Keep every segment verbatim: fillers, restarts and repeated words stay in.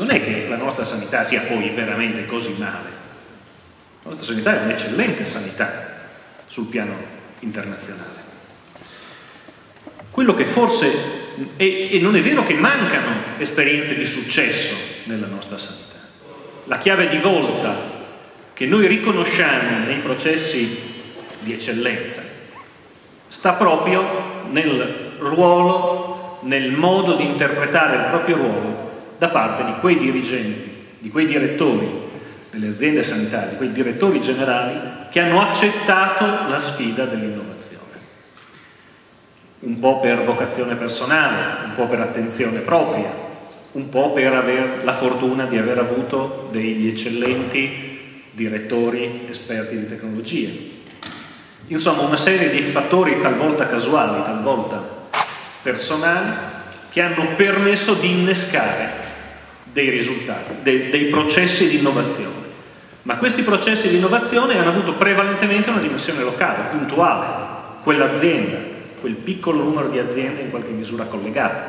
non è che la nostra sanità sia poi veramente così male. La nostra sanità è un'eccellente sanità sul piano internazionale. Quello che forse, e, e non è vero che mancano esperienze di successo nella nostra sanità. La chiave di volta che noi riconosciamo nei processi di eccellenza sta proprio nel ruolo, nel modo di interpretare il proprio ruolo da parte di quei dirigenti, di quei direttori delle aziende sanitarie, di quei direttori generali che hanno accettato la sfida dell'innovazione. Un po' per vocazione personale, un po' per attenzione propria, un po' per avere la fortuna di aver avuto degli eccellenti direttori esperti di tecnologia. Insomma, una serie di fattori talvolta casuali, talvolta personali, che hanno permesso di innescare dei risultati, dei, dei processi di innovazione. Ma questi processi di innovazione hanno avuto prevalentemente una dimensione locale, puntuale, quell'azienda, quel piccolo numero di aziende in qualche misura collegate,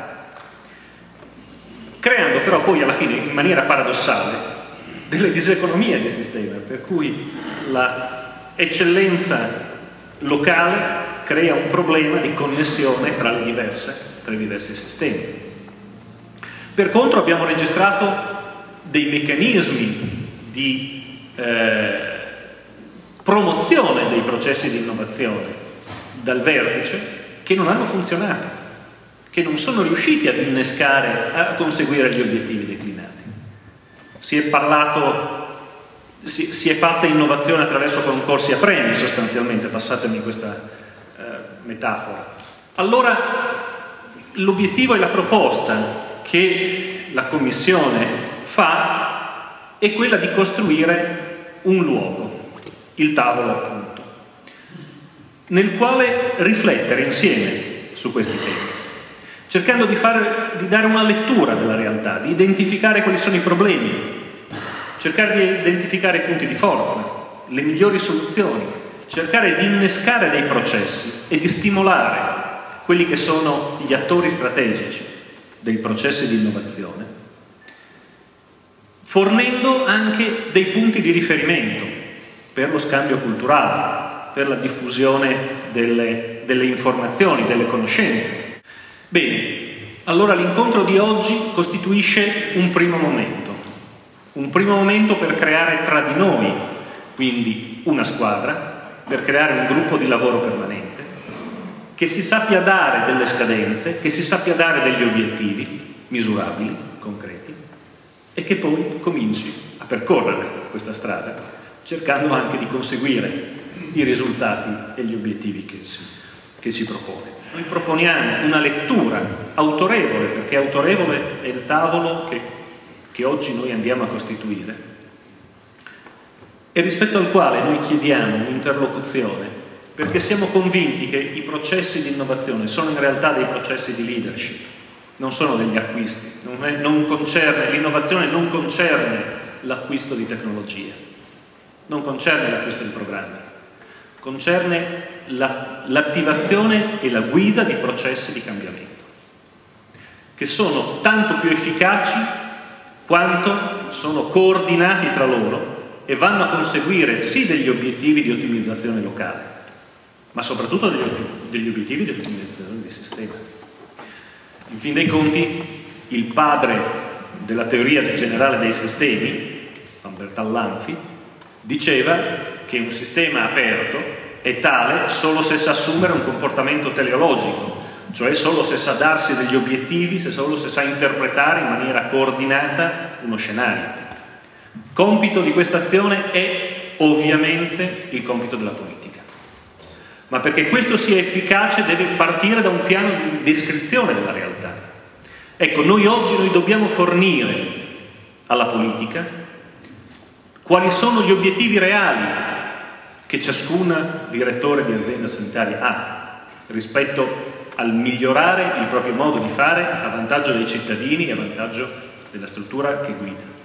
creando però poi alla fine, in maniera paradossale, delle diseconomie di sistema, per cui la eccellenza locale crea un problema di connessione tra le diverse, tra i diversi sistemi. Per contro abbiamo registrato dei meccanismi di eh, promozione dei processi di innovazione dal vertice che non hanno funzionato, che non sono riusciti ad innescare, a conseguire gli obiettivi declinati. Si è parlato, si, si è fatta innovazione attraverso concorsi a premi, sostanzialmente, passatemi questa eh, metafora. Allora, l'obiettivo e la proposta che la Commissione fa è quella di costruire un luogo, il tavolo appunto, nel quale riflettere insieme su questi temi, cercando di, fare, di dare una lettura della realtà, di identificare quali sono i problemi, cercare di identificare i punti di forza, le migliori soluzioni, cercare di innescare dei processi e di stimolare quelli che sono gli attori strategici dei processi di innovazione, fornendo anche dei punti di riferimento per lo scambio culturale, per la diffusione delle, delle informazioni, delle conoscenze. Bene, allora l'incontro di oggi costituisce un primo momento, un primo momento per creare tra di noi, quindi una squadra, per creare un gruppo di lavoro permanente, che si sappia dare delle scadenze, che si sappia dare degli obiettivi misurabili, concreti, e che poi cominci a percorrere questa strada, cercando anche di conseguire i risultati e gli obiettivi che si, che si propone. Noi proponiamo una lettura autorevole, perché autorevole è il tavolo che, che oggi noi andiamo a costituire, e rispetto al quale noi chiediamo un'interlocuzione, perché siamo convinti che i processi di innovazione sono in realtà dei processi di leadership, non sono degli acquisti, non è, non concerne, l'innovazione non concerne l'acquisto di tecnologia, non concerne l'acquisto di programmi, concerne l'attivazione e la guida di processi di cambiamento, che sono tanto più efficaci quanto sono coordinati tra loro e vanno a conseguire sì degli obiettivi di ottimizzazione locale, ma soprattutto degli, degli obiettivi di ottimizzazione del sistema. In fin dei conti, il padre della teoria generale dei sistemi, Lamberto Lanfi, diceva che un sistema aperto è tale solo se sa assumere un comportamento teleologico, cioè solo se sa darsi degli obiettivi, se solo se sa interpretare in maniera coordinata uno scenario. Compito di questa azione è ovviamente il compito della politica, ma perché questo sia efficace deve partire da un piano di descrizione della realtà. Ecco, noi oggi noi dobbiamo fornire alla politica quali sono gli obiettivi reali che ciascun direttore di azienda sanitaria ha rispetto al migliorare il proprio modo di fare a vantaggio dei cittadini e a vantaggio della struttura che guida.